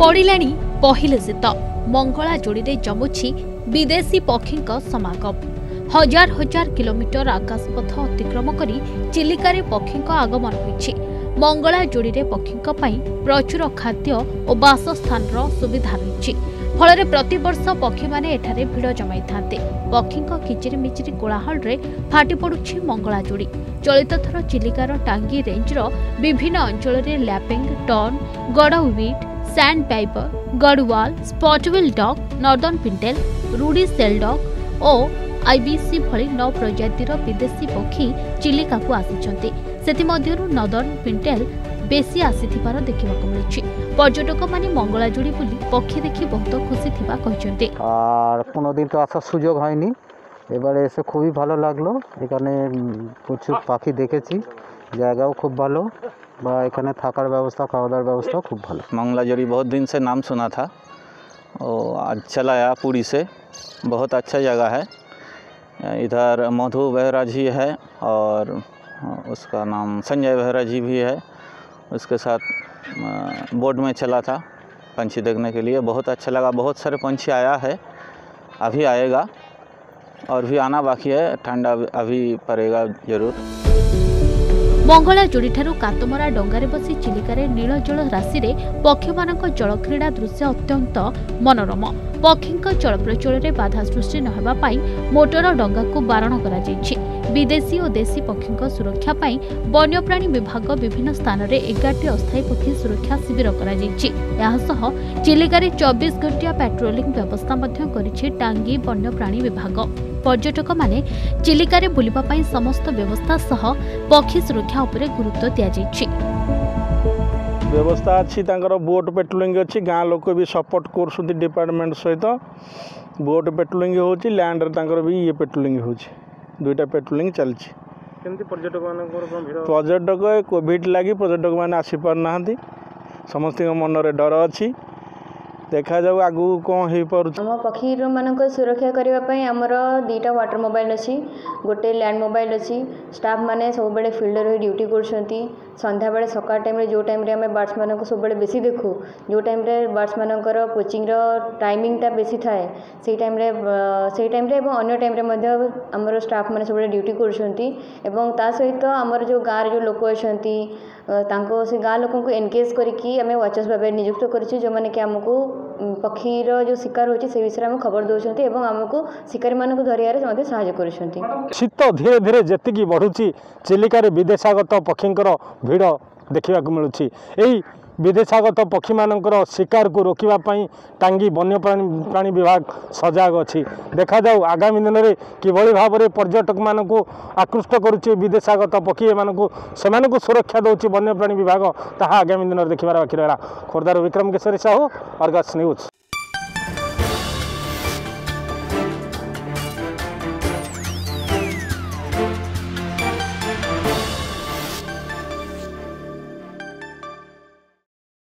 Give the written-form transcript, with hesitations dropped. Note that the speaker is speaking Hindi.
पड़िलाणी पहिले शीत मंगला जोड़ी जमुछि विदेशी पक्षी समागम। हजार हजार किलोमीटर आकाशपथ अतिक्रम करी चिलिका पक्षी आगमन होइछि। मंगला जोड़ी पक्षी प्रचुर खाद्य और बासस्थान सुविधा रही फल प्रतिवर्ष पक्षी माने एठारे भिड़ जमाई थांते। पक्षी किचिरी मिचिरी कोलाहल रे फाटी पड़ुछि मंगला जोड़ी। चलित थर चिलिकार टांगी रेंजर विभिन्न अंचल रे lapwing tern godwit sandpiper gadwall spotbill duck northern pintail ruddy shelduck और आईबीसी भली 9 प्रजातिर विदेशी पक्षी चिलिका को आसिछन्ते। सेतिमध्यरु नॉर्दर्न पिंटेल बेसी आसिथिबार देखिबाक मिलुछि। पर्यटक माने मंगला जोड़ी बुली पक्षी देखि बहुत खुशी थिबा कहिसन्ते। আর কোনোদিন তো আসার সুযোগ হয়নি, এবারে এসে খুবই ভালো লাগলো। এখানে প্রচুর পাখি দেখেছি, জায়গাও খুব ভালো বা এখানে থাকার ব্যবস্থা খাওয়া দাওয়ার ব্যবস্থাও খুব ভালো। मंगला जोड़ी बहुत दिन से नाम सुना था और आज चला आया पुरी से। बहुत अच्छा जगह है। इधर मधु बेहरा जी है और उसका नाम संजय बेहरा जी भी है। उसके साथ बोट में चला था पंछी देखने के लिए, बहुत अच्छा लगा। बहुत सारे पंछी आया है, अभी आएगा और भी आना बाकी है। ठंडा अभी पड़ेगा जरूर। मंगला जोड़ी ठारू कातमरा डंगारे बसी चिलिकारे नील जल राशि रे पक्षी मानक जल क्रीड़ा दृश्य अत्यंत मनोरम। पक्षी चलप्रचल में बाधा सृष्टि नहेबा पाई मोटर डंगा को बारण करा जायछि। विदेशी और देशी पक्षी सुरक्षा पाई वन्यप्राणी विभाग विभिन्न स्थान में 11टी अस्थायी पक्षी सुरक्षा शिविर करा जायछि। यासह चिलिकारे 24 घंटिया पेट्रोलिंग व्यवस्था मध्य करिछि टांगी वन्यप्राणी विभाग। पर्यटक माने चिलिकारे बुलिबा पाई समस्त व्यवस्था सह पक्षी सुरक्षा उपरे गुरुत्व दिया जायछि। व्यवस्था अच्छी बोट पेट्रोलिंग अच्छी। गाँ लोक भी सपोर्ट कर डिपार्टमेंट सहित बोट पेट्रोलिंग हो लैंड भी ये पेट्रोलिंग हो दुईटा पेट्रोलिंग चलती। पर्यटक कोविड लगी पर्यटक मैंने आसीपार ना समस्त मन में डर अच्छी। देखा जाऊ आगु कौन हो पार। आम पक्षी मान सुरक्षा करने आमर 2टा वाटर मोबाइल अच्छी, गोटे लैंड मोबाइल अच्छी। स्टाफ मैंने सब बेले फील्ड रही ड्यूटी कर संध्या बेले सकाळ टाइम रे जो टाइम रे आम बर्ड्स मान सब बेले बेसी देखू, जो टाइम रे बर्ड्स मानकर कोचिंग टाइमिंगटा बेसी थाए से टाइम रे अन्य टाइम रे मध्य आमर स्टाफ मैंने सब ड्यूटी कर सहित आमर जो गाँव जो लोक अच्छा से गाँ लोक एनगेज करके आम वाचर्स भाव नियुक्त करूँ, जो मैंने कि आमको पक्षीर जो शिकार होती से विषय में खबर दौरान और आमको शिकारी मानक धरिया साहाय्य कर। शीत धीरे धीरे जी बढ़ुची चिलिकार विदेशागत पक्षींकर भीड़ देखा मिलूँ। यही विदेशागत पक्षी मानकर शिकार को रोकवाई टांगी वन्यप्राणी विभाग सजग अच्छी। देखा जाऊ आगामी दिन में किभली भाव में पर्यटक मान आकृष्ट करुच्ची विदेशागत पक्षी से सुरक्षा दौर वन्यप्राणी विभाग, ताहा आगामी दिन में देखा बाकी रहा। खोर्धार विक्रम केशरी साहू, अर्गस न्यूज।